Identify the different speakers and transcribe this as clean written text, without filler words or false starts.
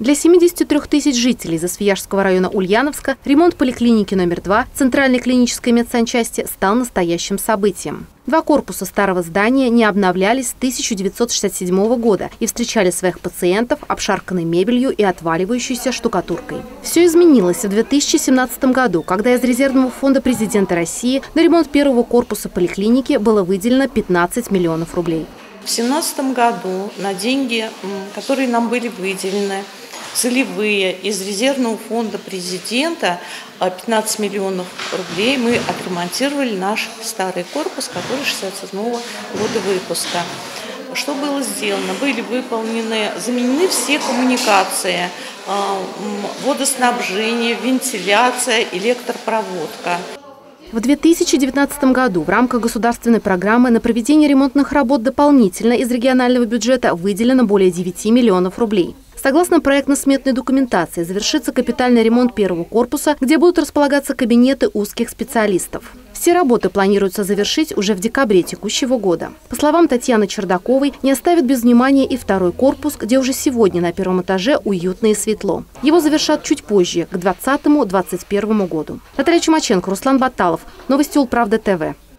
Speaker 1: Для 73 тысяч жителей Засвияжского района Ульяновска ремонт поликлиники номер 2 Центральной клинической медсанчасти стал настоящим событием. Два корпуса старого здания не обновлялись с 1967 года и встречали своих пациентов обшарканной мебелью и отваливающейся штукатуркой. Все изменилось в 2017 году, когда из резервного фонда президента России на ремонт первого корпуса поликлиники было выделено 15 миллионов рублей.
Speaker 2: В 2017 году на деньги, которые нам были выделены, целевые из резервного фонда президента, 15 миллионов рублей, мы отремонтировали наш старый корпус, который 67 года выпуска. Что было сделано? Были заменены все коммуникации, водоснабжение, вентиляция, электропроводка.
Speaker 1: В 2019 году в рамках государственной программы на проведение ремонтных работ дополнительно из регионального бюджета выделено более 9 миллионов рублей. Согласно проектно-сметной документации, завершится капитальный ремонт первого корпуса, где будут располагаться кабинеты узких специалистов. Все работы планируется завершить уже в декабре текущего года. По словам Татьяны Чердаковой, не оставит без внимания и второй корпус, где уже сегодня на первом этаже уютно и светло. Его завершат чуть позже, к 2020-2021 году. Наталья Чумаченко, Руслан Баталов. Новости Улправда ТВ.